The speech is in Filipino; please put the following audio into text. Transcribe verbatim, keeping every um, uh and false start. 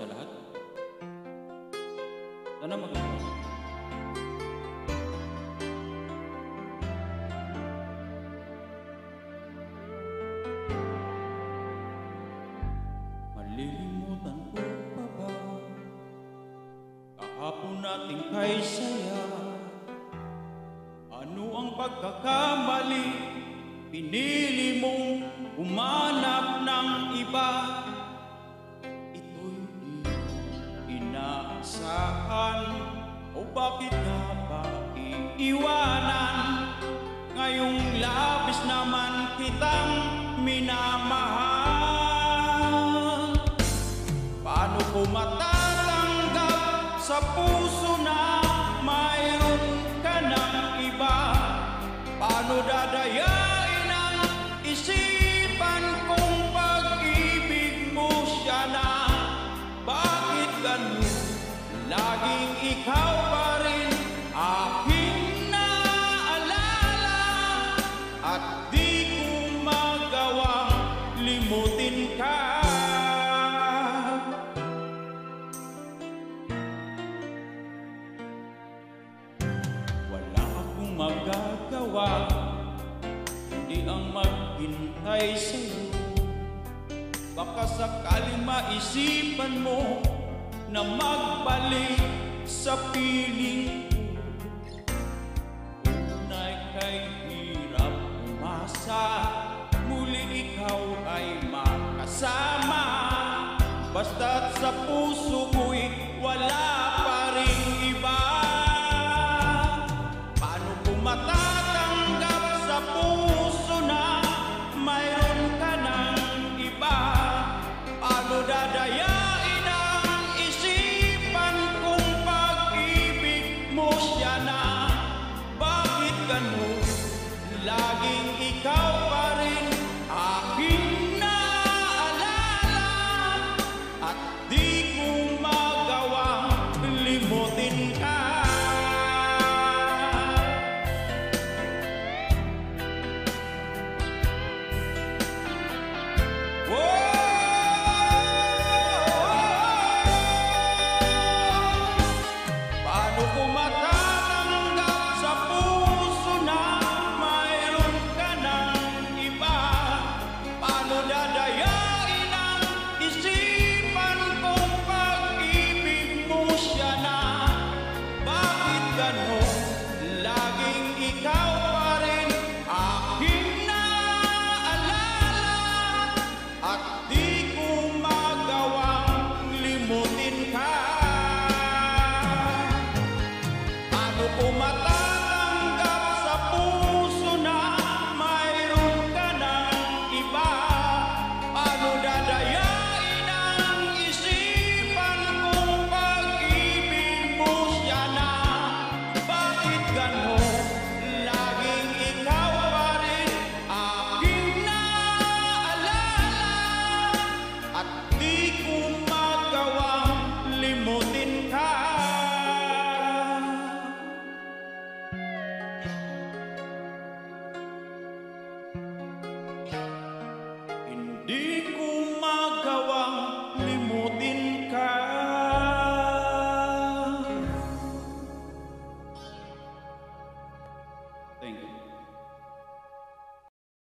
sa lahat. Sana maganda. Malilimutan ko pa ba kahapon nating kay saya? Ano ang pagkakamali? Pinili mong umanap ng iba. Ito'y di inaasahan. O bakit nga ba iiwanan? Ngayong labis naman kitang minamahal. Paano ko matatanggap sa puso na mayroon ka ng iba? Paano dadayain ang isipan kung pag-ibig mo siya na? Bakit ganun? Laging ikaw pa rin aking naalala, at di ko magawang limutin ka. Wala akong magagawa, hindi ang maghintay sa'yo. Baka sakaling maisipan mo na magbalik sa piling ko. Unay kay hirap umasa, muli ikaw ay makasama. Basta't sa puso ko'y wala pa ring iba. Paano ko matatanggap sa puso na mayroon ka ng iba? Paano dadayain ang isipan kung pag-ibig mo siya na? Bakit ganun? Laging ikaw